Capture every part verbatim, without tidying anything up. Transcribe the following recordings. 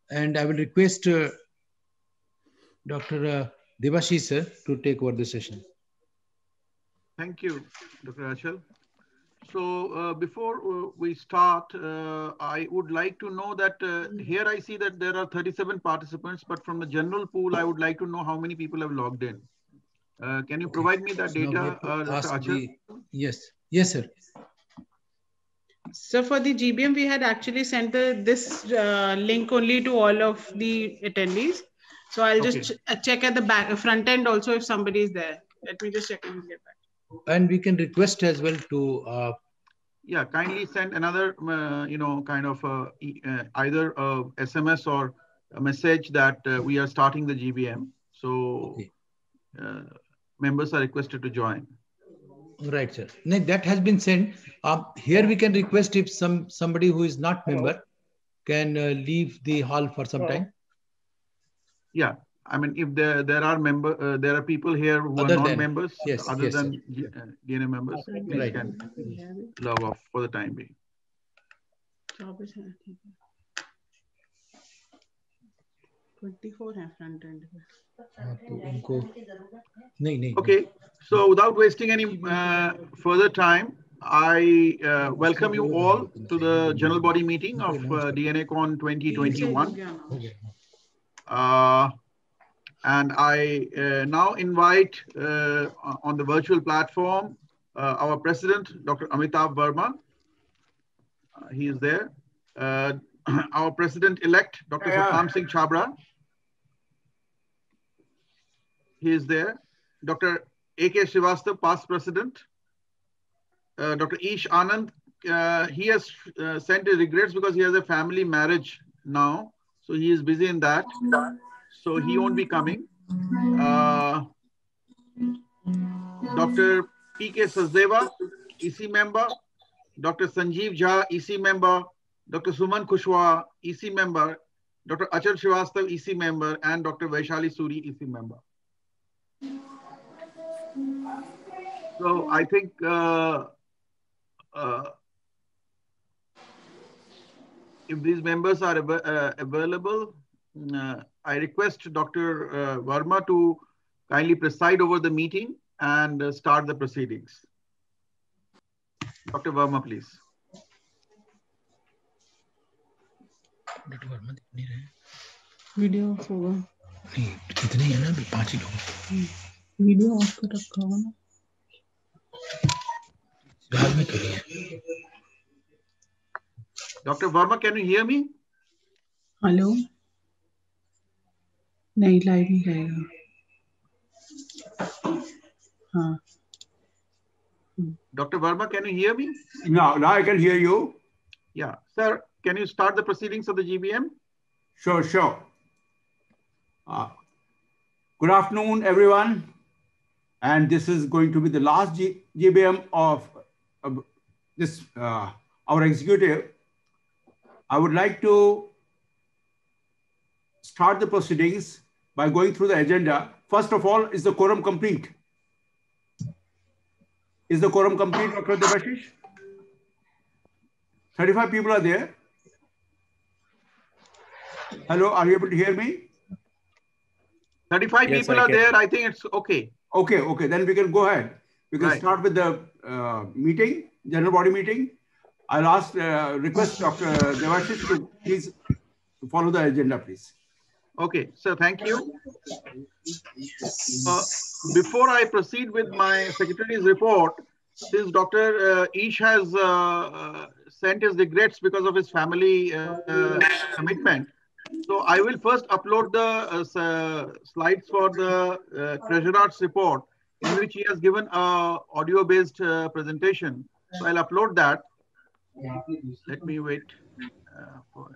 and I will request uh, Doctor Uh, Debashish sir to take over the session. Thank you, Doctor Achal. So uh, before uh, we start, uh, I would like to know that uh, here I see that there are thirty-seven participants, but from the general pool, I would like to know how many people have logged in. Uh, can you Okay. provide me that Now we data, have to uh, Doctor ask Achal? the yes, yes, sir. So for the G B M, we had actually sent the, this uh, link only to all of the attendees. So I'll just Okay. ch check at the back front end also if somebody is there. Let me just check and get back. And we can request as well to uh, Yeah, kindly send another, uh, you know, kind of uh, e- uh, either a S M S or a message that uh, we are starting the G B M. So okay. uh, members are requested to join. Right, sir. No, that has been sent. Uh, here we can request if some somebody who is not member can uh, leave the hall for some time. Yeah, I mean, if there there are member, uh, there are people here who Other are non than members, yes, other yes, than sir. G- uh, D N A members, please Right. can log off for the time being. twenty-four है front end. हाँ, तो उनको नहीं नहीं Okay, so without wasting any uh, further time, I uh, welcome you all to the general body meeting of uh, DNACon twenty twenty-one. Uh, and I uh, now invite uh, on the virtual platform uh, our president, Doctor Amitabh Verma. Uh, he is there. Uh, our president-elect, Doctor Satnam Singh Chhabra. He is there. Doctor A K Srivastava, past president. Uh, Doctor Ish Anand, uh, he has uh, sent his regrets because he has a family marriage now. So he is busy in that. So he won't be coming. Uh, Doctor P K Sachdeva, E C member. Doctor Sanjeev Jha, E C member. Doctor Suman Kushwaha, E C member. Doctor Achal Srivastava, E C member. And Doctor Vaishali Suri, E C member. So I think uh, uh, if these members are av uh, available, uh, I request Doctor Uh, Verma to kindly preside over the meeting and uh, start the proceedings. Doctor Verma, please. Doctor Verma दिख नहीं रहे video of होगा नहीं कितने हैं ना अभी पांच ही लोग वीडियो ऑफ कर रखा होगा ना फिलहाल में तो नहीं है Doctor Verma, can you hear me? Hello नहीं लाइव नहीं रहेगा हाँ Doctor Verma, can you hear me? Now, now I can hear you. Yeah. Sir, can you start the proceedings of the G B M? Sure, sure. Uh, good afternoon, everyone. And this is going to be the last G GBM of uh, this, uh, our executive. I would like to start the proceedings by going through the agenda. First of all, is the quorum complete? Is the quorum complete, Doctor Debashish? thirty-five people are there. Hello, are you able to hear me? thirty-five Yes, people I are can. there. I think it's okay. Okay, okay, then we can go ahead. We can Right. start with the uh, meeting, general body meeting. I'll ask, uh, request Doctor Debashish to please follow the agenda, please. Okay, so thank you. Uh, before I proceed with my secretary's report, since Doctor Uh, Ish has uh, uh, sent his regrets because of his family uh, uh, commitment, so I will first upload the uh, uh, slides for the uh, Treasurer's report, in which he has given a audio-based uh, presentation. So I'll upload that. Let me wait uh, for.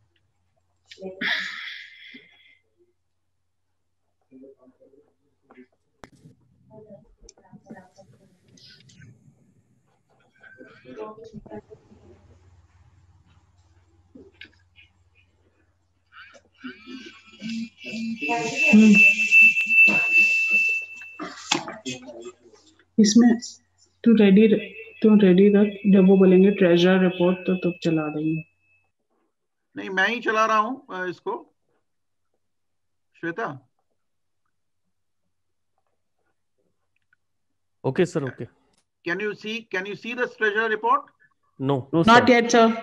इसमें तू ready तू ready रख जब वो बोलेंगे treasure report तो तब चला देंगे नहीं, मैं ही चला रहा हूं इसको. Shweta. Okay, sir. Okay. Can you see? Can you see the treasury report? No. No, Not sir. yet, sir.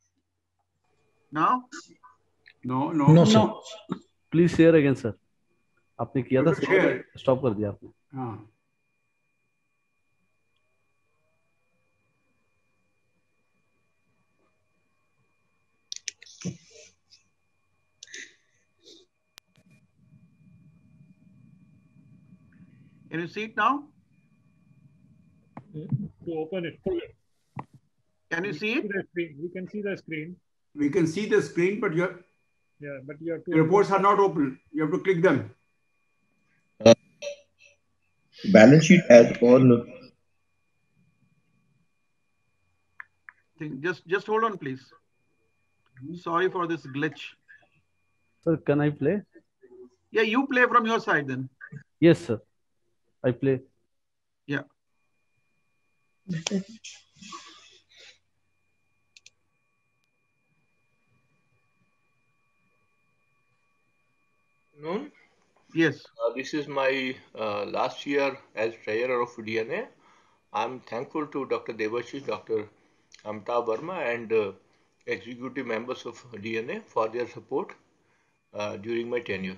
Now? No, no. No, sir. No. Please share again, sir. आपने किया था, Share. stop कर दिया आपने. हाँ. Can you see it now? To open it. Can you We see it? the screen. We can see the screen. We can see the screen, but your, Yeah, but you have to. your reports are not open. You have to click them. Uh, balance sheet as on. Think- Just, just hold on, please. Sorry for this glitch. Sir, can I play? Yeah, you play from your side then. Yes, sir. I play. Yeah. Noon. Yes. Uh, this is my uh, last year as treasurer of D N A. I'm thankful to Doctor Debashish, Doctor Amitabh Verma, and uh, executive members of D N A for their support uh, during my tenure.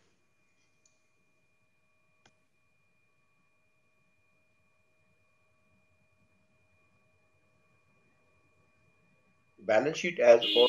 Balance sheet as on.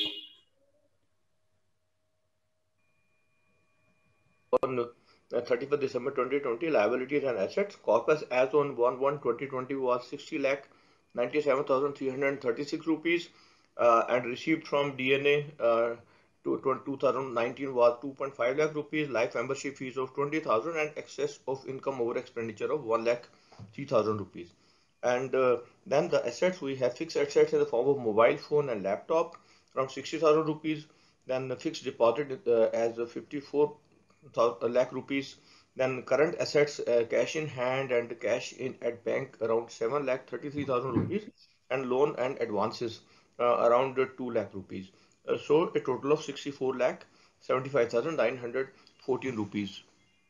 On uh, thirty-first December twenty twenty, liabilities and assets. Corpus as on one one twenty twenty was sixty lakh ninety-seven thousand three hundred thirty-six rupees, uh, and received from D N A uh, to, to two thousand nineteen was two point five lakh rupees, life membership fees of twenty thousand, and excess of income over expenditure of one lakh three thousand rupees. And uh, then the assets, we have fixed assets in the form of mobile phone and laptop around sixty thousand rupees. Then the fixed deposit uh, as fifty-four lakh rupees. Then current assets, uh, cash in hand and cash in at bank around seven lakh thirty-three thousand rupees, and loan and advances uh, around uh, two lakh rupees. Uh, so a total of sixty-four lakh seventy-five thousand nine hundred fourteen rupees.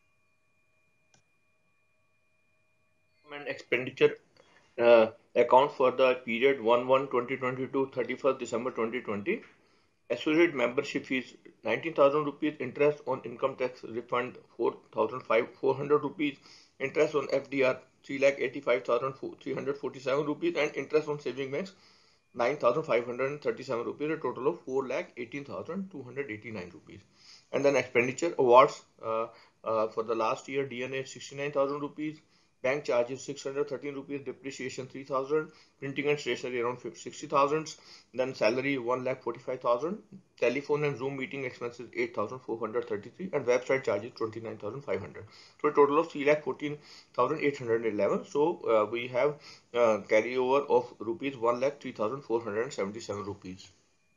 And expenditure uh, account for the period one one twenty twenty-two thirty-first December twenty twenty. Associate membership fees nineteen thousand rupees, interest on income tax refund four thousand four hundred rupees, interest on F D R three lakh eighty-five thousand three hundred forty-seven rupees, and interest on saving banks nine thousand five hundred thirty-seven rupees, a total of four lakh eighteen thousand two hundred eighty-nine rupees. And then expenditure awards uh, uh, for the last year, D N A sixty-nine thousand rupees, bank charges six hundred thirteen rupees, depreciation three thousand, printing and stationery around sixty thousand, then salary one lakh forty-five thousand, telephone and Zoom meeting expenses eight thousand four hundred thirty-three, and website charges twenty-nine thousand five hundred. So a total of three lakh fourteen thousand eight hundred eleven. So uh, we have uh, carryover of rupees one lakh three thousand four hundred seventy-seven rupees.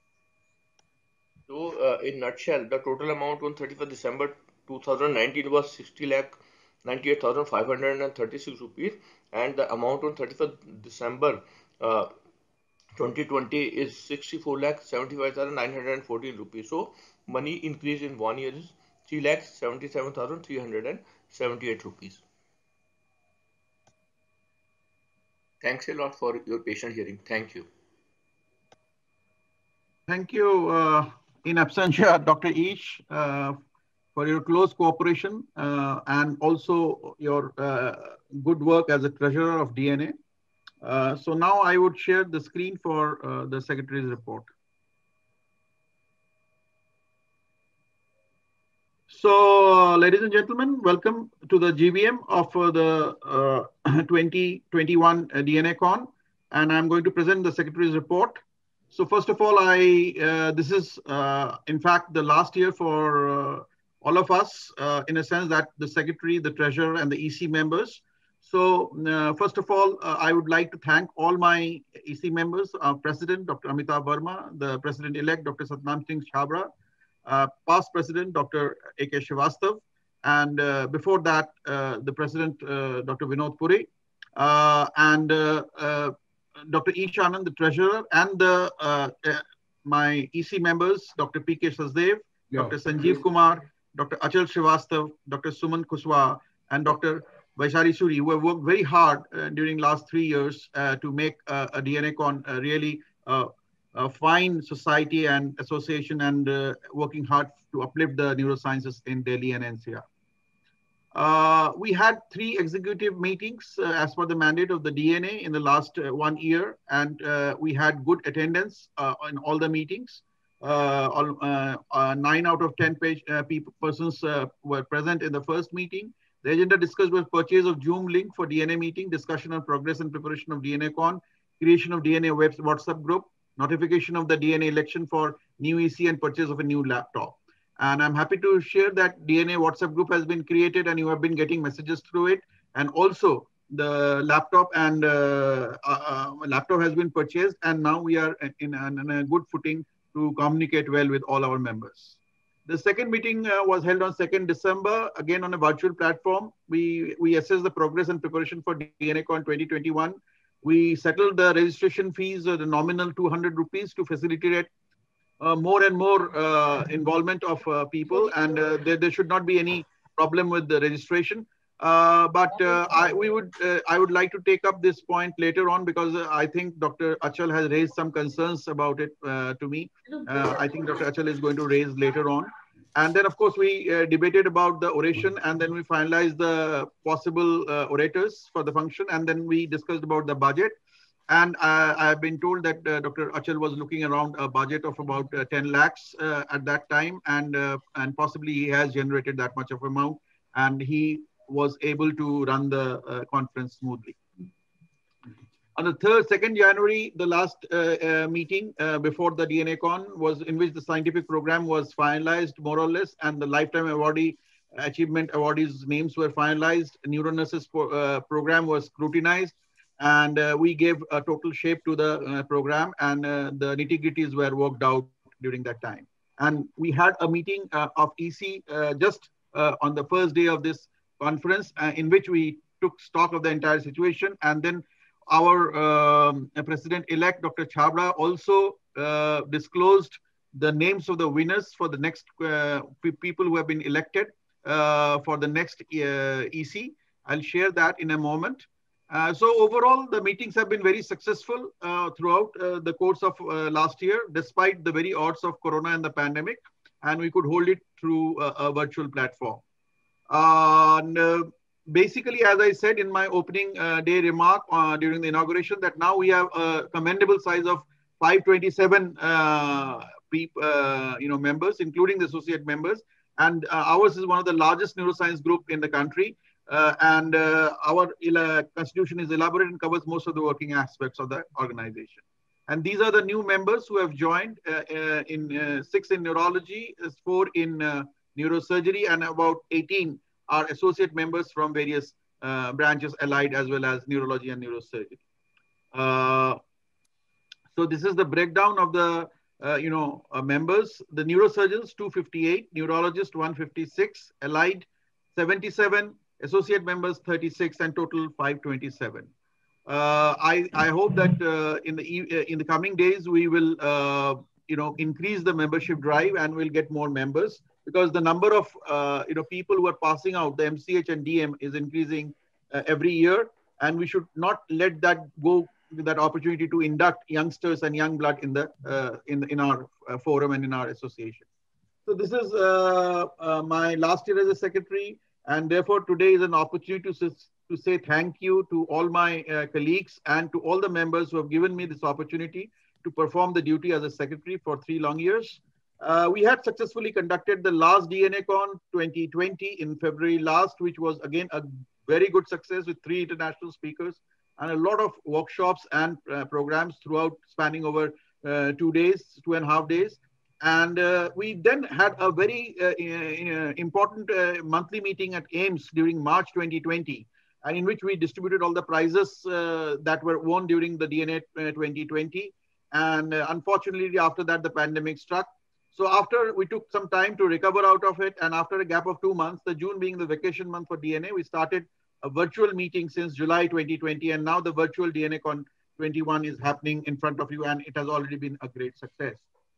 So uh, in nutshell, the total amount on thirty-first December two thousand nineteen was sixty lakh ninety-eight thousand five hundred thirty-six rupees, and the amount on thirty-first December uh, twenty twenty is sixty-four lakh seventy-five thousand nine hundred fourteen rupees. So money increase in one year is three lakh seventy-seven thousand three hundred seventy-eight rupees. Thanks a lot for your patient hearing. Thank you. Thank you, uh, in absentia, Doctor Ish, uh, for your close cooperation uh, and also your uh, good work as a treasurer of D N A. Uh, so now I would share the screen for uh, the Secretary's report. So, uh, ladies and gentlemen, welcome to the G B M of uh, the uh, twenty twenty-one D N A Con, and I'm going to present the Secretary's report. So first of all, I uh, this is uh, in fact the last year for uh, all of us, uh, in a sense that the Secretary, the Treasurer, and the E C members. So uh, first of all, uh, I would like to thank all my E C members, our President, Doctor Amitabh Verma, the President-elect, Doctor Satnam Singh Chhabra, uh, past President, Doctor A K Srivastav, and uh, before that, uh, the President, uh, Doctor Vinod Puri, uh, and uh, uh, Doctor Ish Anand, the Treasurer, and the uh, uh, my E C members, Doctor P K Sachdev, Yeah. Doctor Sanjeev Kumar, Doctor Achal Srivastav, Doctor Suman Kushwaha, and Doctor Vaishali Suri, who have worked very hard uh, during last three years uh, to make uh, a DNACon uh, really uh, a fine society and association, and uh, working hard to uplift the neurosciences in Delhi and N C R. Uh, we had three executive meetings uh, as per the mandate of the D N A in the last uh, one year, and uh, we had good attendance uh, in all the meetings. Uh, all, uh, uh, nine out of ten page, uh, people, persons uh, were present in the first meeting. The agenda discussed was purchase of Zoom link for D N A meeting, discussion on progress and preparation of DNACon, creation of D N A web WhatsApp group, notification of the D N A election for new E C, and purchase of a new laptop. And I'm happy to share that D N A WhatsApp group has been created and you have been getting messages through it. And also the laptop and uh, uh, laptop has been purchased, and now we are in, in a good footing to communicate well with all our members. The second meeting uh, was held on second December, again on a virtual platform. We, we assessed the progress and preparation for DNACon twenty twenty-one. We settled the registration fees, uh, the nominal two hundred rupees, to facilitate uh, more and more uh, involvement of uh, people, and uh, there, there should not be any problem with the registration. Uh, but uh, I, we would, uh, I would like to take up this point later on, because uh, I think Doctor Achal has raised some concerns about it uh, to me. Uh, I think Doctor Achal is going to raise later on. And then, of course, we uh, debated about the oration, and then we finalized the possible uh, orators for the function, and then we discussed about the budget. And uh, I've been told that uh, Doctor Achal was looking around a budget of about uh, ten lakhs uh, at that time, and uh, and possibly he has generated that much of amount, and he was able to run the uh, conference smoothly. On the third, second January, the last uh, uh, meeting uh, before the DNACon was in which the scientific program was finalized more or less, and the lifetime awardee achievement awardees names were finalized. NeuroNurses pro, uh, program was scrutinized, and uh, we gave a total shape to the uh, program, and uh, the nitty-gritties were worked out during that time. And we had a meeting uh, of E C uh, just uh, on the first day of this conference, uh, in which we took stock of the entire situation, and then our um, President-elect, Doctor Chhabra, also uh, disclosed the names of the winners for the next uh, people who have been elected uh, for the next uh, E C. I'll share that in a moment. Uh, so overall, the meetings have been very successful uh, throughout uh, the course of uh, last year, despite the very odds of Corona and the pandemic, and we could hold it through a, a virtual platform. Uh, and, uh, Basically, as I said in my opening uh, day remark uh, during the inauguration, that now we have a commendable size of five hundred twenty-seven uh, people, uh, you know, members, including the associate members. And uh, ours is one of the largest neuroscience group in the country. Uh, and uh, our uh, constitution is elaborate and covers most of the working aspects of the organization. And these are the new members who have joined uh, uh, in uh, six in neurology, four in uh, neurosurgery, and about eighteen are associate members from various uh, branches allied, as well as neurology and neurosurgery. Uh, so this is the breakdown of the uh, you know uh, members. The neurosurgeons two hundred fifty-eight, neurologists one hundred fifty-six, allied seventy-seven, associate members thirty-six, and total five hundred twenty-seven. Uh, I I hope that uh, in the in the coming days we will uh, you know increase the membership drive, and we'll get more members, because the number of uh, you know people who are passing out the M C H and D M is increasing uh, every year, and we should not let that go, that opportunity to induct youngsters and young blood in the uh, in in our uh, forum and in our association. So this is uh, uh, my last year as a secretary, and therefore today is an opportunity to to say thank you to all my uh, colleagues and to all the members who have given me this opportunity to perform the duty as a secretary for three long years. Uh, we had successfully conducted the last DNACon twenty twenty in February last, which was again a very good success with three international speakers and a lot of workshops and uh, programs throughout, spanning over uh, two days, two and a half days. And uh, we then had a very uh, uh, important uh, monthly meeting at AIIMS during March twenty twenty, and in which we distributed all the prizes uh, that were won during the D N A twenty twenty. And uh, unfortunately, after that, the pandemic struck. So after we took some time to recover out of it, and after a gap of two months, the June being the vacation month for D N A, we started a virtual meeting since July twenty twenty, and now the virtual DNACon twenty-one is happening in front of you, and it has already been a great success.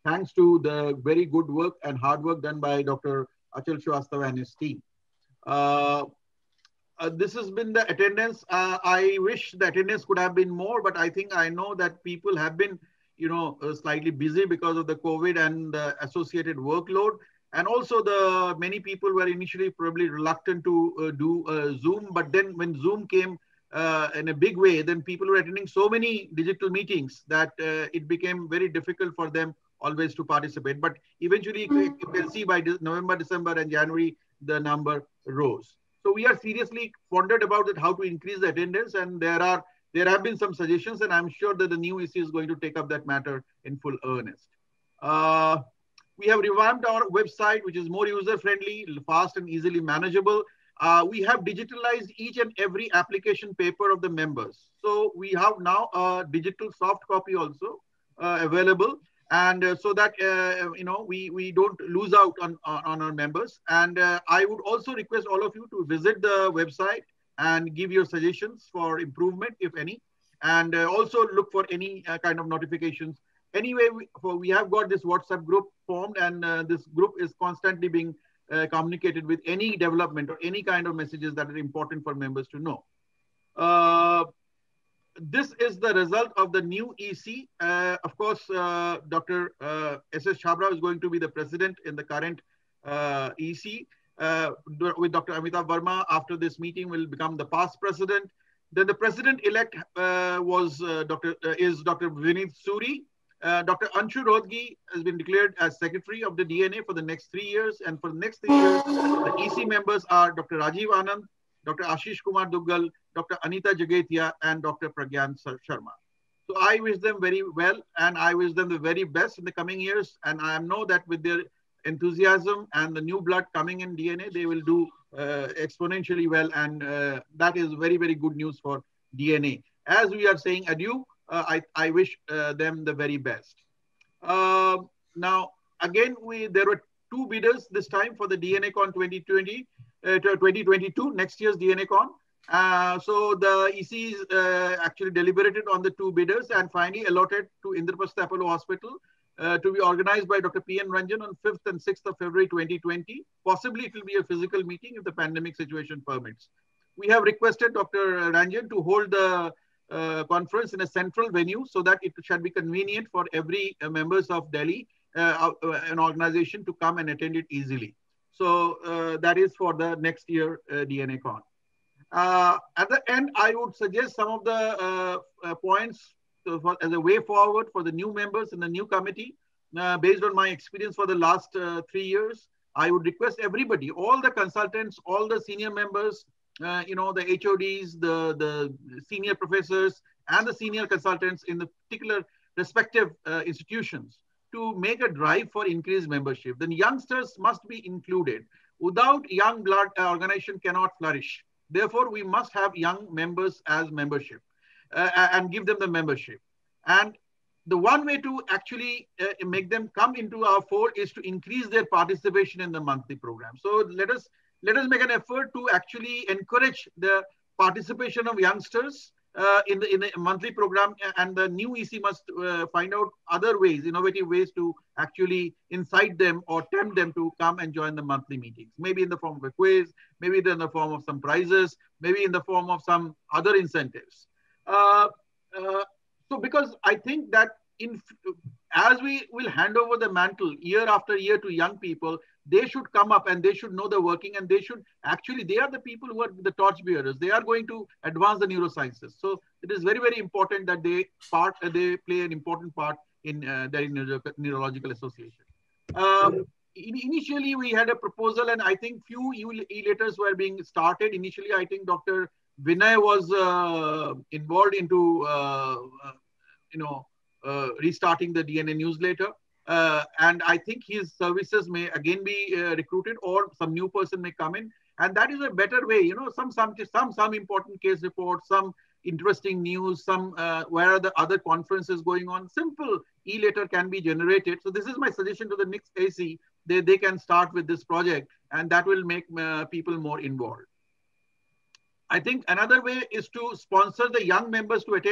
thanks to the very good work and hard work done by Doctor Achal Srivastava and his team. Uh, uh, this has been the attendance. Uh, I wish the attendance could have been more, but I think I know that people have been, you know, uh, slightly busy because of the COVID and the associated workload. And also the many people were initially probably reluctant to uh, do uh, Zoom, but then when Zoom came uh, in a big way, then people were attending so many digital meetings that uh, it became very difficult for them always to participate. But eventually you can see by November, December and January, the number rose. So we are seriously pondered about it, how to increase the attendance, and there are there have been some suggestions, and I'm sure that the new E C is going to take up that matter in full earnest. Uh, we have revamped our website, which is more user-friendly, fast and easily manageable. Uh, we have digitalized each and every application paper of the members. So we have now a digital soft copy also uh, available. And uh, so that, uh, you know, we, we don't lose out on, on, on our members. And uh, I would also request all of you to visit the website and give your suggestions for improvement, if any. And uh, also look for any uh, kind of notifications. Anyway, we, for, we have got this WhatsApp group formed, and uh, this group is constantly being uh, communicated with any development or any kind of messages that are important for members to know. Uh, This is the result of the new E C. Uh, of course, uh, Doctor Uh, S S Chhabra is going to be the president in the current uh, E C. Uh, with Doctor Amitabh Verma, after this meeting, will become the past president. Then the president-elect uh, was uh, Doctor Uh, is Doctor Vineet Suri. Uh, Doctor Anshu Rodgi has been declared as secretary of the D N A for the next three years. And for the next three years, the E C members are Doctor Rajiv Anand, Doctor Ashish Kumar Duggal, Doctor Anita Jagatia, and Doctor Pragyan Sharma. So I wish them very well, and I wish them the very best in the coming years. And I know that with their enthusiasm and the new blood coming in D N A, they will do uh, exponentially well. And uh, that is very, very good news for D N A. As we are saying adieu, uh, I, I wish uh, them the very best. Uh, now, again, we there were two bidders this time for the D N A Con twenty twenty, uh, twenty twenty-two, next year's D N A Con. Uh, so the E Cs uh, actually deliberated on the two bidders and finally allotted to Indraprastha Apollo Hospital uh, to be organized by Doctor P N Ranjan on fifth and sixth of February twenty twenty. Possibly it will be a physical meeting if the pandemic situation permits. We have requested Doctor Ranjan to hold the uh, conference in a central venue so that it shall be convenient for every uh, members of Delhi, uh, uh, an organization, to come and attend it easily. So uh, that is for the next year uh, D N A Con. Uh, at the end, I would suggest some of the uh, uh, points to, for, as a way forward for the new members in the new committee. Uh, based on my experience for the last uh, three years, I would request everybody, all the consultants, all the senior members, uh, you know, the H O Ds, the, the senior professors, and the senior consultants in the particular respective uh, institutions to make a drive for increased membership. Then youngsters must be included. Without young blood, uh, organization cannot flourish. Therefore, we must have young members as membership uh, and give them the membership. And the one way to actually uh, make them come into our fold is to increase their participation in the monthly program. So let us let us make an effort to actually encourage the participation of youngsters uh, in the in the monthly program. And the new E C must uh, find out other ways, innovative ways to actually incite them or tempt them to come and join the monthly meetings. Maybe in the form of a quiz, maybe in the form of some prizes, maybe in the form of some other incentives. Uh, uh, so because I think that in as we will hand over the mantle year after year to young people, they should come up and they should know the working, and they should actually, they are the people who are the torchbearers. They are going to advance the neurosciences. So it is very, very important that they part, uh, they play an important part in uh, the Neuro Neurological Association. Um, in, initially, we had a proposal, and I think few e-letters were being started. Initially, I think Doctor Vinay was uh, involved into, uh, uh, you know, uh, restarting the D N A newsletter. Uh, and I think his services may again be uh, recruited, or some new person may come in. And that is a better way, you know, some, some, some, some important case reports, some interesting news, some uh, where are the other conferences going on. Simple e-letter can be generated. So this is my suggestion to the next A C. They, they can start with this project, and that will make uh, people more involved. I think another way is to sponsor the young members to attend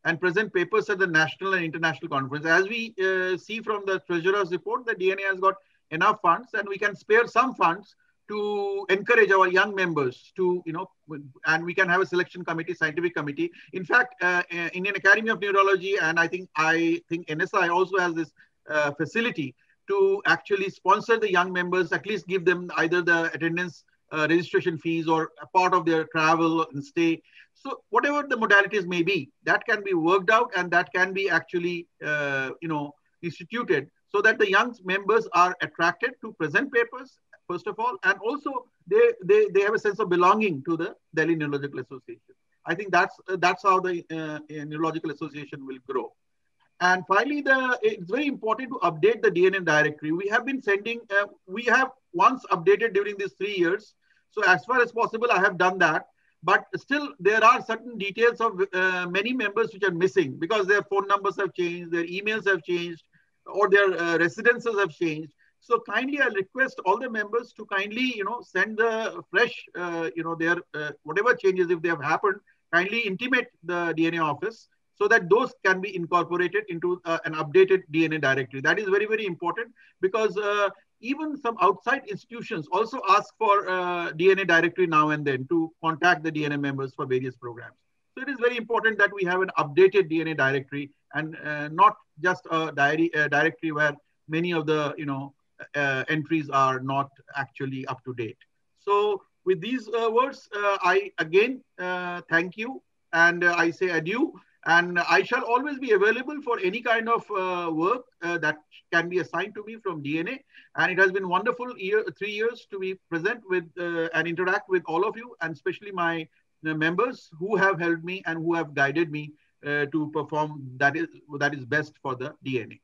and present papers at the national and international conference. As we uh, see from the treasurer's report, the D N A has got enough funds, and we can spare some funds to encourage our young members to, you know, and we can have a selection committee, scientific committee. In fact, uh, Indian Academy of Neurology, and I think I think N S I also has this uh, facility to actually sponsor the young members, at least give them either the attendance uh, registration fees or a part of their travel and stay. So whatever the modalities may be, that can be worked out, and that can be actually, uh, you know, instituted so that the young members are attracted to present papers, first of all, and also they, they, they have a sense of belonging to the Delhi Neurological Association. I think that's, uh, that's how the uh, Neurological Association will grow. And finally, the, it's very important to update the D N A directory. We have been sending, uh, we have once updated during these three years. So as far as possible, I have done that. But still, there are certain details of uh, many members which are missing because their phone numbers have changed, their emails have changed, or their uh, residences have changed. So kindly, I'll request all the members to kindly, you know, send the fresh, uh, you know, their uh, whatever changes, if they have happened, kindly intimate the D N A office so that those can be incorporated into uh, an updated D N A directory. That is very, very important because uh, even some outside institutions also ask for uh, D N A directory now and then to contact the D N A members for various programs. So it is very important that we have an updated D N A directory and uh, not just a diary, uh, directory where many of the, you know, uh, entries are not actually up to date. So with these uh, words, uh, I again uh, thank you and uh, I say adieu. And I shall always be available for any kind of uh, work uh, that can be assigned to me from D N A. And it has been wonderful year, three years to be present with uh, and interact with all of you, and especially my uh, members who have helped me and who have guided me uh, to perform that is, that is best for the D N A.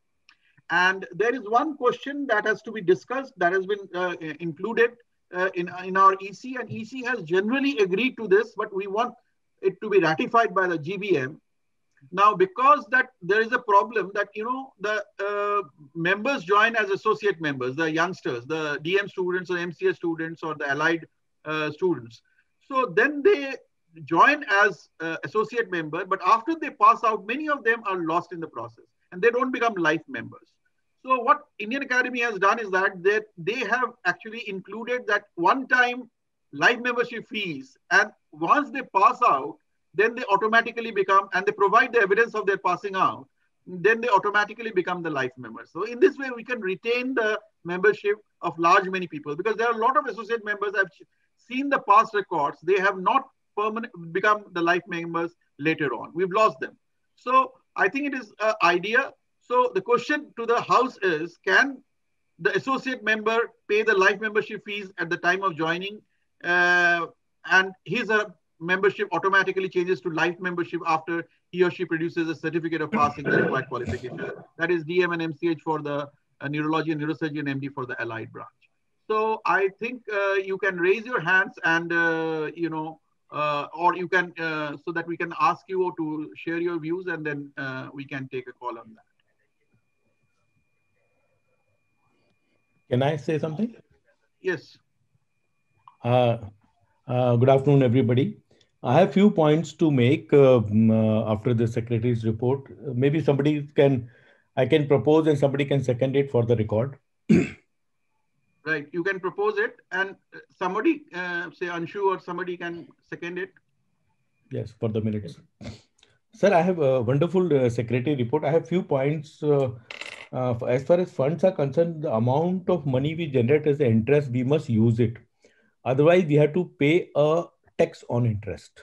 And there is one question that has to be discussed that has been uh, included uh, in, in our E C, and E C has generally agreed to this, but we want it to be ratified by the G B M. Now, because that there is a problem that, you know, the uh, members join as associate members, the youngsters, the D M students or M C S students or the allied uh, students. So then they join as uh, associate member, but after they pass out, many of them are lost in the process and they don't become life members. So what Indian Academy has done is that they, they have actually included that one-time life membership fees, and once they pass out, then they automatically become, and they provide the evidence of their passing out, then they automatically become the life members. So in this way, we can retain the membership of large many people, because there are a lot of associate members I've seen the past records. They have not permanent become the life members later on. We've lost them. So I think it is an idea. So the question to the House is, can the associate member pay the life membership fees at the time of joining? Uh, and his a membership automatically changes to life membership after he or she produces a certificate of passing the required qualification. That is D M and M C H for the uh, neurology and neurosurgery and M D for the allied branch. So I think uh, you can raise your hands and, uh, you know, uh, or you can, uh, so that we can ask you to share your views, and then uh, we can take a call on that. Can I say something? Yes. Uh, uh, good afternoon, everybody. I have few points to make uh, uh, after the secretary's report. Maybe somebody can, I can propose and somebody can second it for the record. Right, you can propose it and somebody, uh, say Anshu or somebody can second it. Yes, for the minutes. Sir, I have a wonderful uh, secretary report. I have few points. Uh, uh, as far as funds are concerned, the amount of money we generate as the interest, we must use it. Otherwise, we have to pay a tax on interest.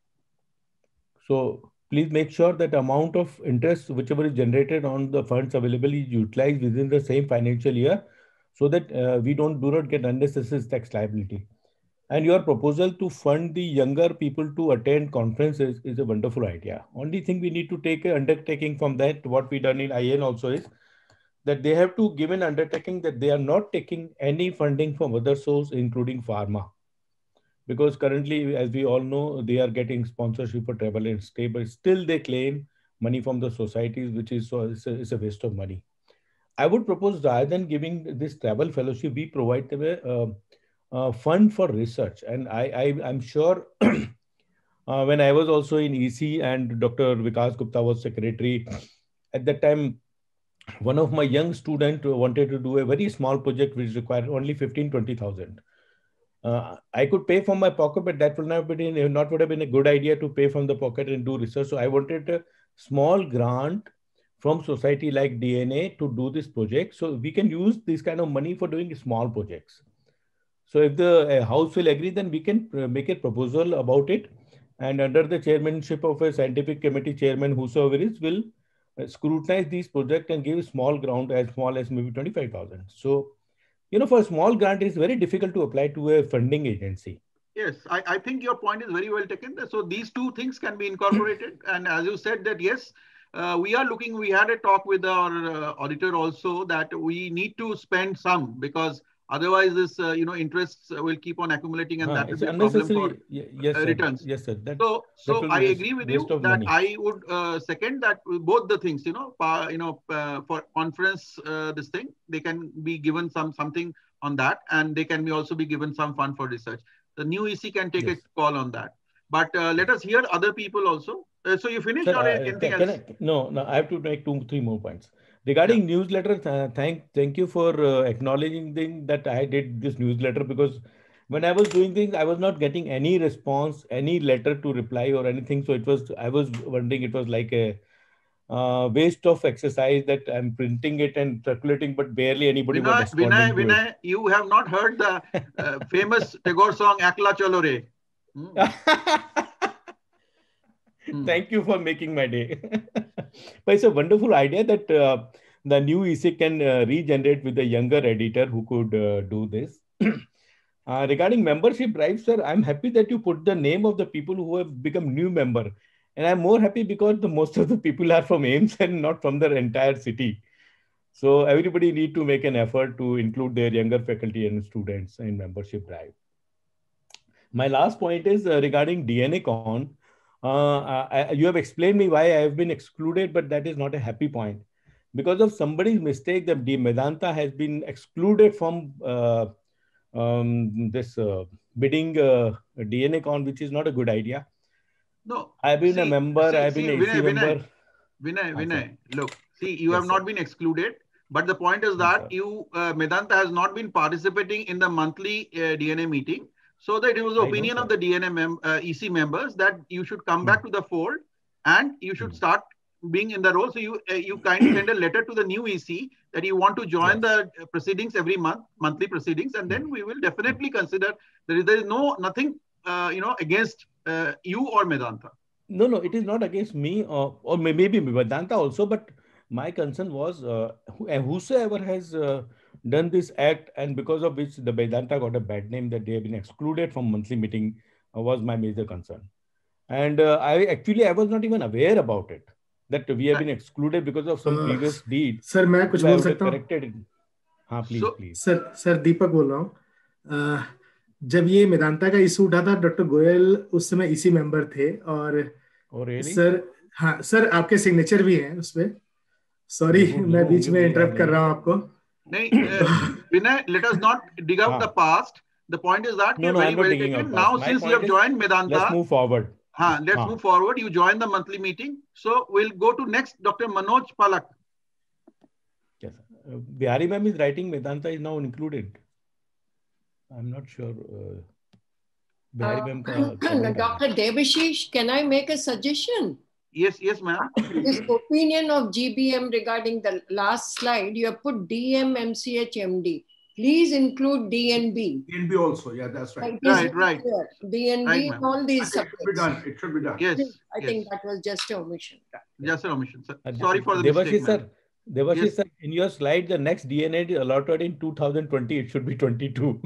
So please make sure that amount of interest, whichever is generated on the funds available, is utilized within the same financial year, so that uh, we don't do not get unnecessary tax liability. And your proposal to fund the younger people to attend conferences is a wonderful idea. Only thing we need to take an undertaking from that, what we done in I N also, is that they have to give an undertaking that they are not taking any funding from other sources, including pharma. Because currently, as we all know, they are getting sponsorship for travel and stay, but still they claim money from the societies, which is so it's a, it's a waste of money. I would propose, rather than giving this travel fellowship, we provide them a, a, a fund for research. And I, I, I'm sure uh, when I was also in E C and Doctor Vikas Gupta was secretary. At that time, one of my young students wanted to do a very small project which required only fifteen, twenty thousand. Uh, I could pay from my pocket, but that would not, been, not would have been a good idea to pay from the pocket and do research. So I wanted a small grant from society like D N A to do this project. So we can use this kind of money for doing small projects. So if the uh, House will agree, then we can uh, make a proposal about it. And under the chairmanship of a scientific committee chairman, whosoever is, will uh, scrutinize these projects and give a small grant as small as maybe twenty-five thousand. So, you know, for a small grant, it's very difficult to apply to a funding agency. Yes, I, I think your point is very well taken. So these two things can be incorporated. And as you said that, yes, uh, we are looking, we had a talk with our uh, auditor also that we need to spend some because otherwise this, uh, you know, interests will keep on accumulating and Ah, that will it's be a problem unnecessary. for Ye- Yes, uh, sir. returns. Yes, sir. That, So, so that will I be agree with waste you of that money. I would uh, second that both the things, you know, pa, you know, uh, for conference, uh, this thing, they can be given some something on that, and they can be also be given some fund for research. The new E C can take Yes. a call on that. But uh, let us hear other people also. Uh, so you finished Sir, or uh, anything can else? I, no, no, I have to make two, three more points. Regarding yeah. newsletter, uh, thank, thank you for uh, acknowledging the, that I did this newsletter because when I was doing things, I was not getting any response, any letter to reply or anything. So it was, I was wondering, it was like a uh, waste of exercise that I'm printing it and circulating, but barely anybody Vinay, was responding Vinay, to Vinay, it. you have not heard the uh, famous Tagore song, Akla Chalo Re. Hmm. Thank you for making my day. But it's a wonderful idea that uh, the new E C can uh, regenerate with a younger editor who could uh, do this. uh, regarding membership drive, sir, I'm happy that you put the name of the people who have become new member. And I'm more happy because the most of the people are from AIIMS and not from the entire city. So everybody need to make an effort to include their younger faculty and students in membership drive. My last point is uh, regarding D N A Con. Uh, I, you have explained me why I have been excluded, but that is not a happy point. Because of somebody's mistake, the Medanta has been excluded from uh, um, this uh, bidding uh, D N A Con, which is not a good idea. No, I've been see, a member, see, I've see, been a Vinay, member. Vinay, Vinay, Ah, Vinay, look, see, you yes, have not sir. been excluded, but the point is Yes, that sir. you, uh, Medanta has not been participating in the monthly uh, D N A meeting. So that it was the I opinion know, of the D N A mem uh, E C members that you should come back to the fold and you should start being in the role. So you uh, you kindly send a letter to the new E C that you want to join yes. the proceedings every month, monthly proceedings, and then we will definitely consider there is, there is no nothing uh, you know against uh, you or Medanta. No, no, it is not against me or, or maybe Vedanta also, but my concern was uh, whosoever has uh, done this act and because of which the Vedanta got a bad name that they have been excluded from monthly meeting uh, was my major concern. And uh, I actually, I was not even aware about it, that we have been excluded because of some uh, previous deed. Sir, मैं कुछ बोल सकता हूँ? हाँ, please, so, please. Sir, sir, दीपक बोल रहा हूँ. जब ये मेदांता का इशू उठा था, डॉक्टर गोयल उस समय इसी मेंबर थे और oh, really? सर हाँ सर आपके सिग्नेचर भी हैं उसपे. सॉरी मैं बीच में इंटरप्ट कर रहा हूँ आपको. नहीं, Vinay, let us not dig out the past. The point is that no, no, very well taken. Now, since you have joined Medanta, let's move forward. Haan, let's haan. move forward. You join the monthly meeting. So we'll go to next, Doctor Manoj Palak. Yes, uh, Bihari ma'am is writing Medanta is now included. I'm not sure. Uh, Bihari ma'am uh, Doctor Debashish, can I make a suggestion? Yes, yes, ma'am. This opinion of G B M regarding the last slide, you have put D M, M C H, M D. Please include D N B. D N B also, yeah, that's right. Right, right. D N B, right, all these subjects. It should be done. It should be done. Yes. I yes. think that was just an omission. Just an omission, sir. Sorry for the Devashish mistake, sir. Devashish yes. sir, in your slide, the next D N A is allotted in two thousand twenty. It should be twenty-two.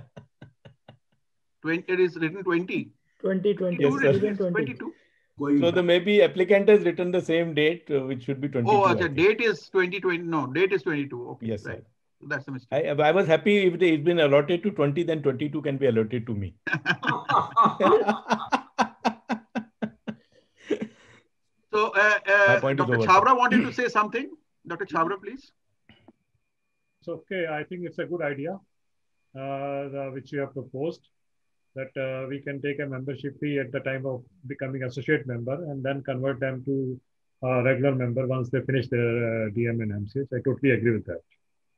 twenty, it is written twenty. twenty twenty. Yes, sir. twenty-two. So the maybe applicant has written the same date, uh, which should be twenty-two. Oh, the date is twenty twenty. No, date is twenty-two. Okay, yes, right. Sir. That's a mistake. I, I was happy if it's been allotted to twenty, then twenty-two can be allotted to me. So, uh, uh, Doctor Chhabra wanted to say something. Doctor Chhabra, please. So, okay, I think it's a good idea, uh, the, which you have proposed. that uh, we can take a membership fee at the time of becoming associate member and then convert them to a regular member once they finish their uh, D M and M C H. I totally agree with that.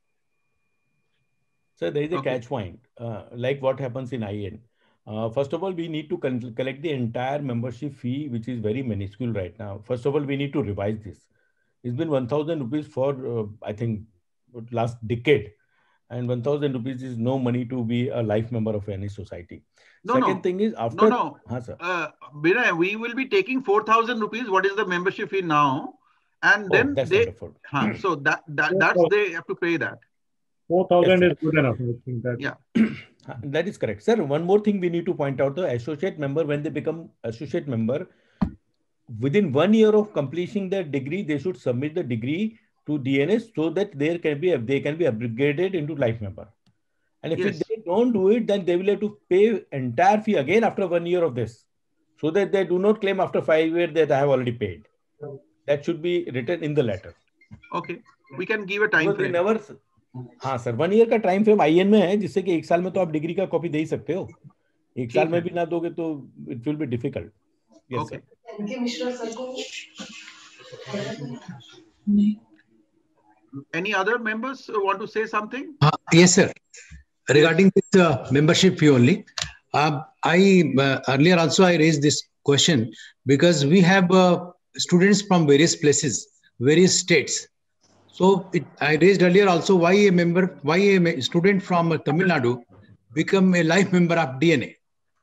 So there is a Okay. catch point, uh, like what happens in I N. Uh, first of all, we need to con- collect the entire membership fee, which is very minuscule right now. First of all, we need to revise this. It's been one thousand rupees for, uh, I think, last decade. And one thousand rupees is no money to be a life member of any society. No, Second no. thing is after... No, no. Haan, sir. Uh, Binay, we will be taking four thousand rupees. What is the membership fee now? And Oh, then that's they, wonderful. huh, so that, that that's they have to pay that. four thousand Yes, is good enough. I think that. Yeah. That is correct. Sir, one more thing we need to point out, the associate member, when they become associate member, within one year of completing their degree, they should submit the degree to D N S so that there can be, they can be upgraded into life member. And if Yes. they don't do it, then they will have to pay entire fee again after one year of this, so that they do not claim after five years that I have already paid. That should be written in the letter. Okay. We can give a time Because we frame. never, हाँ sir, one year का time frame I N में है, जिससे कि एक साल में तो आप डिग्री का कॉपी दे ही सकते हो. एक साल ठीक में है. भी ना दोगे तो it will be difficult. Yes Okay. Sir. Any other members want to say something? Uh, yes, sir. Regarding this uh, membership fee only, uh, I uh, earlier also I raised this question because we have uh, students from various places, various states. So it, I raised earlier also why a member, why a me- student from uh, Tamil Nadu become a life member of D N A.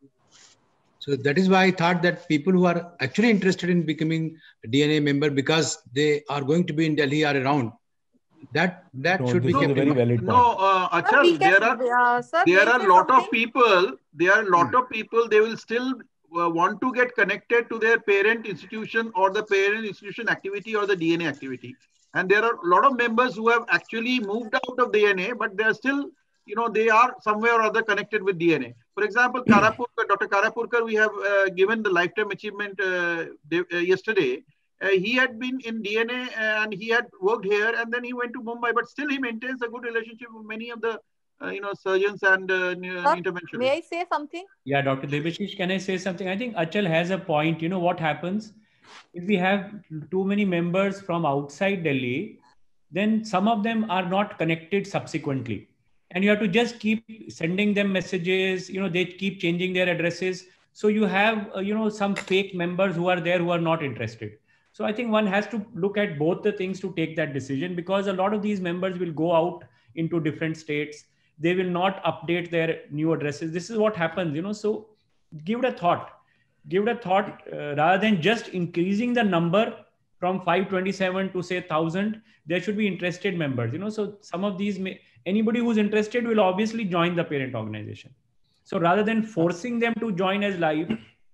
So that is why I thought that people who are actually interested in becoming a D N A member because they are going to be in Delhi or around, that that No, should be this is a kept in very mind. valid point. No, uh, Sir, Achal, we can, there are uh, sir, there may I are say lot of something? people. There are lot of people. They will still uh, want to get connected to their parent institution or the parent institution activity or the D N A activity. And there are a lot of members who have actually moved out of D N A, but they are still, you know, they are somewhere or other connected with D N A. For example, Karapurkar, Doctor Karapurkar, we have uh, given the lifetime achievement uh, de- uh, yesterday. Uh, he had been in D N A and he had worked here, and then he went to Mumbai, but still he maintains a good relationship with many of the, uh, you know, surgeons and uh, Sir, interventionists. may I say something? Yeah, Doctor Debashish, can I say something? I think Achal has a point. You know what happens? If we have too many members from outside Delhi, then some of them are not connected subsequently. And you have to just keep sending them messages, you know, they keep changing their addresses. So you have, uh, you know, some fake members who are there who are not interested. So I think one has to look at both the things to take that decision, because a lot of these members will go out into different states. They will not update their new addresses. This is what happens, you know, so give it a thought. Give it a thought uh, rather than just increasing the number from five twenty-seven to say one thousand. There should be interested members, you know, so some of these, may, anybody who's interested will obviously join the parent organization. So rather than forcing them to join as live,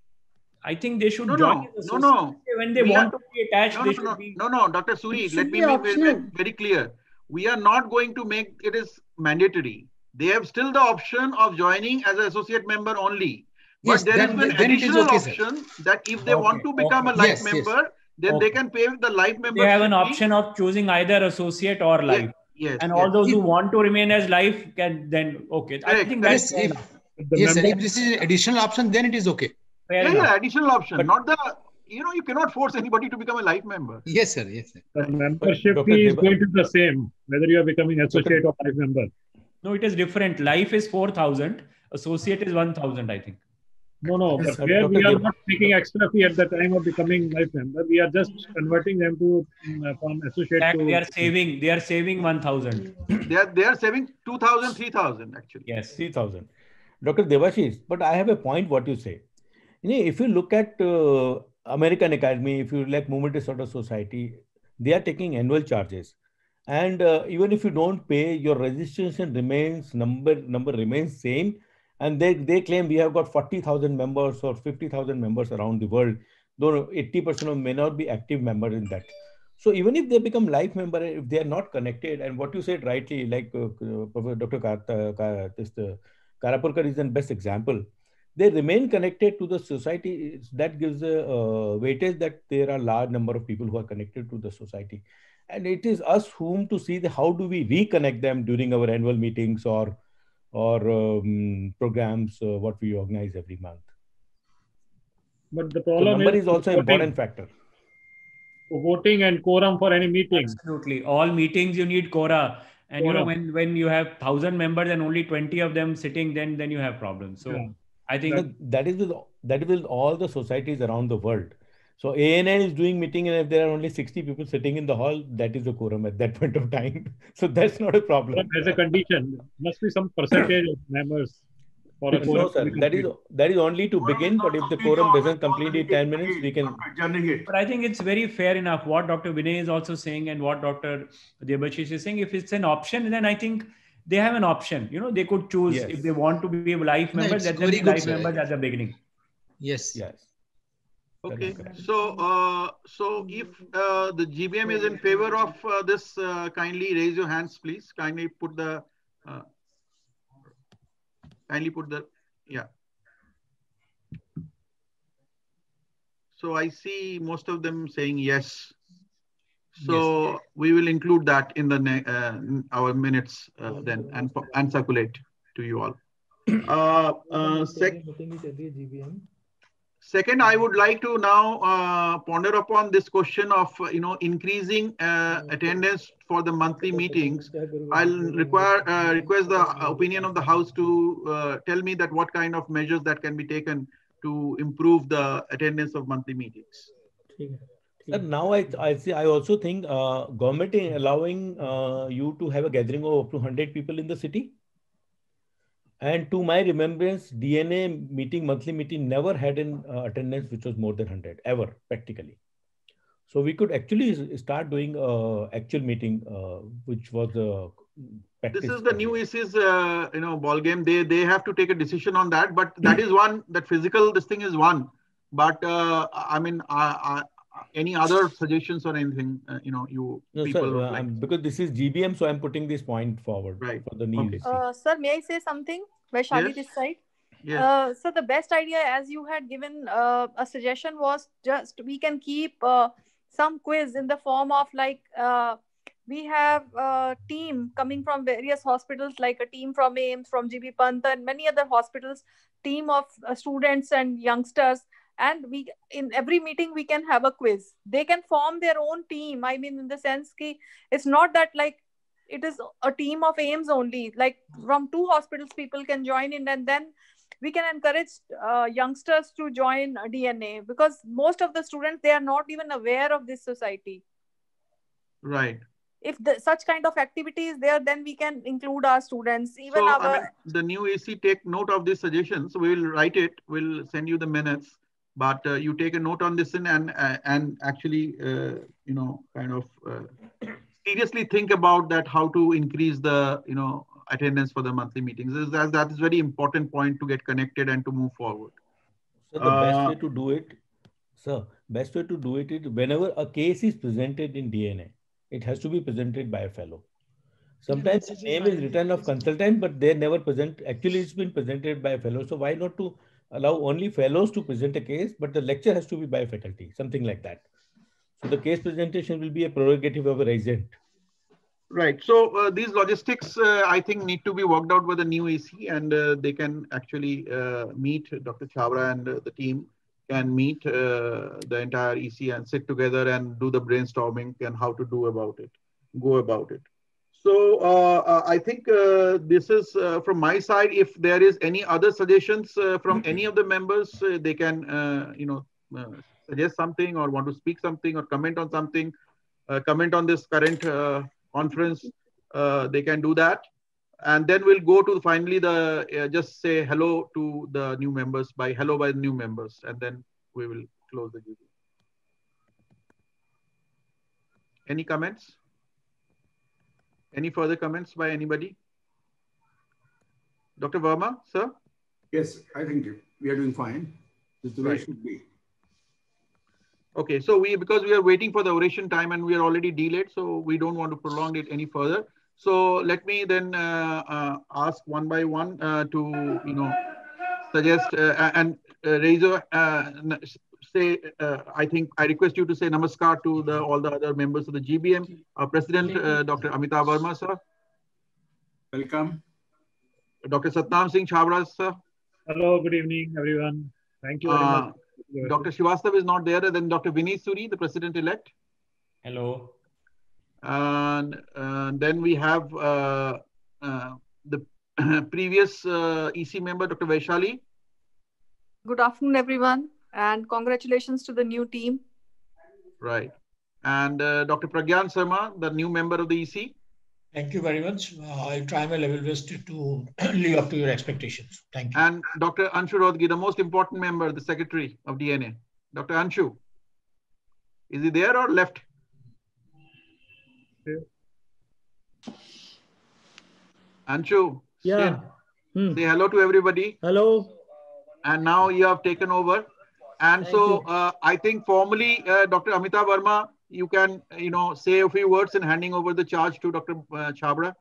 I think they should No, join no, as no, no. when they We want are- to be attached. No, they no, should no, be. no, no, Doctor Suri, It let should me be make it optional. very clear. We are not going to make it is mandatory. They have still the option of joining as an associate member only. But Yes, there is then- an then it is additional okay, sir. option that if they want Okay, to become okay. a life Yes, yes. member, then Okay. they can pay the life membership. They have an fee. option of choosing either associate or live. Yes, And yes. all those who If- want to remain as live can then, okay. I Correct, think correct. that's Yes, fair if, enough. The yes, sir. member- If this is an additional option, then it is okay. Fair Yeah, enough. yeah, additional option, But- not the, you know, you cannot force anybody to become a life member. Yes, sir. Yes, sir. The membership Doctor fee is Deba- going to be the same, whether you are becoming associate or life member. No, it is different. Life is four thousand. Associate is one thousand, I think. No, no, Yes, but sir. where we Doctor are Deb- not taking extra fee at the time of becoming life member. We are just converting them to um, from associate Fact, to. they are saving. They are saving one thousand. They are, they are saving two thousand, three thousand actually. Yes. three thousand. Doctor Debashish, but I have a point what you say. You know, if you look at uh, American Academy, if you like Movement Disorder Society, they are taking annual charges. And uh, even if you don't pay, your registration remains, number number remains same. And they, they claim we have got forty thousand members or fifty thousand members around the world, though eighty percent of them may not be active members in that. So even if they become life member, if they are not connected, and what you said rightly, like uh, uh, Doctor Kar- uh, Kar- this, uh, Karapurkar is the best example. They remain connected to the society. That gives a uh, weightage that there are large number of people who are connected to the society. And it is us whom to see the, how do we reconnect them during our annual meetings or or um, programs, uh, what we organize every month. But the So problem number is is also an important factor. Voting and quorum for any meeting. Absolutely. All meetings you need quora. And you know, Quorum. when, when you have thousand members and only twenty of them sitting, then then you have problems. So Yeah. I think So that is with that is with all the societies around the world. So A N N is doing meeting, and if there are only sixty people sitting in the hall, that is the quorum at that point of time. So that's not a problem. As a condition, must be some percentage of members for a No, quorum. sir. That is that is only to begin. But if the quorum doesn't complete in ten minutes, we can. But I think it's very fair enough what Doctor Vinay is also saying and what Doctor Debashish is saying. If it's an option, then I think they have an option. You know, they could choose Yes. if they want to be life No, members, it's let them very be good, life sir. members at the beginning. Yes. Yes. Okay, so uh, so if uh, the G B M is in favor of uh, this, uh, kindly raise your hands, please. Kindly put the, uh, kindly put the, yeah. So I see most of them saying yes. So yes. We will include that in the uh, in our minutes uh, then and and circulate to you all. Uh, uh, sec Second, I would like to now uh, ponder upon this question of, you know, increasing uh, attendance for the monthly meetings. I'll require uh, request the opinion of the House to uh, tell me that what kind of measures that can be taken to improve the attendance of monthly meetings. Sir, now I I see. I also think uh, government is allowing uh, you to have a gathering of up to one hundred people in the city. And to my remembrance, D N A meeting, monthly meeting, never had an uh, attendance which was more than one hundred, ever, practically. So we could actually start doing uh, actual meeting, uh, which was uh, This is the new A C's, uh, you know, ball game. They they have to take a decision on that. But that is one, that physical, this thing is one. But uh, I mean, I, I, any other suggestions or anything, uh, you know, you no, people sir, uh, like. I'm, because this is G B M, so I'm putting this point forward right. for the new okay. A C. Uh, sir, may I say something? Vaishali Yes. this side. Yes. Uh, so the best idea, as you had given uh, a suggestion, was just we can keep uh, some quiz in the form of like uh, we have a team coming from various hospitals, like a team from A I M S, from G B Pant and many other hospitals, team of uh, students and youngsters. And we, in every meeting, we can have a quiz. They can form their own team. I mean, in the sense that it's not that like it is a team of A I M S only. Like from two hospitals, people can join in, and then we can encourage uh, youngsters to join D N A, because most of the students, they are not even aware of this society. Right. If the, such kind of activity is there, then we can include our students, even so, our. I mean, the new A C take note of these suggestions. We will write it. We'll send you the minutes. But uh, you take a note on this and and, uh, and actually, uh, you know, kind of uh, seriously think about that, how to increase the, you know, attendance for the monthly meetings. That, that is very important point to get connected and to move forward. So the uh, best way to do it, sir, best way to do it is whenever a case is presented in D N A, it has to be presented by a fellow. Sometimes the name is written of consultant, but they never present. Actually, it's been presented by a fellow. So why not to allow only fellows to present a case, but the lecture has to be by faculty, something like that. So the case presentation will be a prerogative of a resident. Right. So uh, these logistics, uh, I think, need to be worked out with the new A C, and uh, they can actually uh, meet Doctor Chhabra, and uh, the team can meet uh, the entire E C and sit together and do the brainstorming and how to do about it, go about it. So uh, uh, I think uh, this is uh, from my side. If there is any other suggestions uh, from any of the members, uh, they can, uh, you know, uh, suggest something or want to speak something or comment on something, uh, comment on this current uh, conference. Uh, they can do that. And then we'll go to finally the, uh, just say hello to the new members by hello by the new members. And then we will close the G B. Any comments? Any further comments by anybody? Doctor Verma, sir? Yes, I think we are doing fine. This is the way Right. it should be. Okay, so we, because we are waiting for the oration time and we are already delayed, so we don't want to prolong it any further. So let me then uh, uh, ask one by one uh, to, you know, suggest uh, and uh, raise your, uh, say, uh, I think I request you to say namaskar to the all the other members of the G B M. Our President, uh, Doctor Amitabh Verma, sir. Welcome. Doctor Satnam Singh Chhabra, sir. Hello, good evening, everyone. Thank you very Uh, much. Doctor Srivastava is not there. Then Doctor Vineet Suri, the president-elect. Hello. And uh, then we have uh, uh, the previous uh, E C member, Doctor Vaishali. Good afternoon, everyone, and congratulations to the new team. Right. And uh, Doctor Pragyan Sharma, the new member of the E C. Thank you very much. Uh, I'll try my level best to, to live up to your expectations. Thank you. And Doctor Anshu Rodgi, the most important member, the secretary of D N A. Doctor Anshu, is he there or left? Yeah. Anshu, Yeah. Hmm. Say hello to everybody. Hello. And now you have taken over. And Thank so uh, I think formally, uh, Doctor Amitabh Verma, you can, you know, say a few words in handing over the charge to Doctor Uh, Chhabra.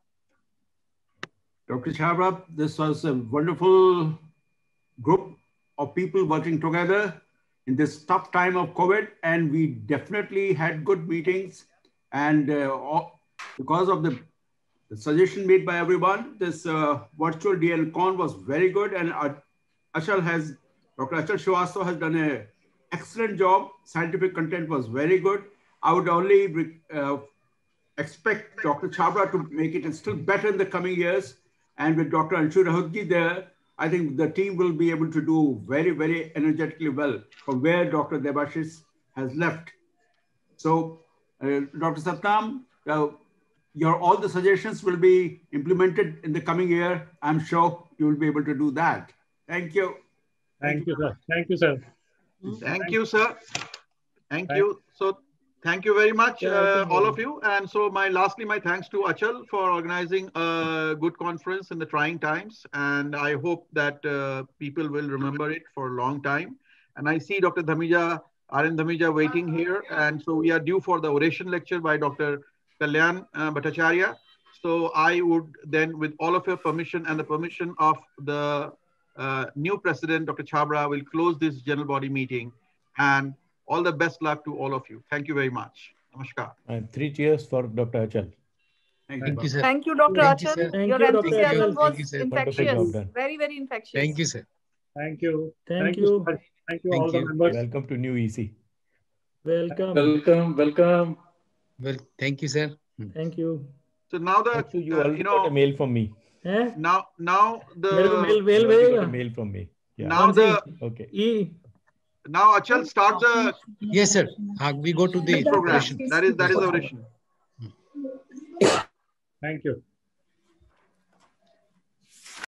Doctor Chhabra, this was a wonderful group of people working together in this tough time of COVID, and we definitely had good meetings. And uh, all, because of the, the suggestion made by everyone, this uh, virtual D N Con was very good, and uh, Achal has, Doctor Achal Srivastava has done an excellent job. Scientific content was very good. I would only uh, expect Doctor Chhabra to make it still better in the coming years. And with Doctor Anshu Rodgi there, I think the team will be able to do very, very energetically well from where Doctor Debashis has left. So, uh, Doctor Satnam, uh, your all the suggestions will be implemented in the coming year. I'm sure you will be able to do that. Thank you. Thank you, sir. Thank you, sir. Thank you, sir. Thank you. So, thank you very much, uh, all of you. And so, my lastly, my thanks to Achal for organizing a good conference in the trying times. And I hope that uh, people will remember it for a long time. And I see Doctor Dhamija, R N Dhamija waiting here. And so, we are due for the oration lecture by Doctor Kalyan uh, Bhattacharya. So, I would then, with all of your permission and the permission of the uh, new president, Doctor Chhabra, will close this general body meeting. And all the best luck to all of you. Thank you very much. Namaskar. And three cheers for Doctor Achal. Thank, Thank you, sir. Thank you, Doctor Thank you, Achal. sir. Thank Your you, Doctor enthusiasm Achal. was Thank you, sir. infectious. Wonderful job done. Very, very infectious. Thank you, sir. Thank you. Thank you. you. sir. Thank you, Thank all the you. members. Welcome to new E C. Welcome. Welcome, welcome. Well, thank you, sir. Thank you. So now the, Achal, you uh, already you got know, a mail from me. हैं? now, now मेरे को mail the, mail You already got भेजेगा a mail from me. Yeah. now कौन सी? the, Okay. E now Achal start the Yes, sir. Uh, we go to the program. oration. That is, that is the oration. Thank you.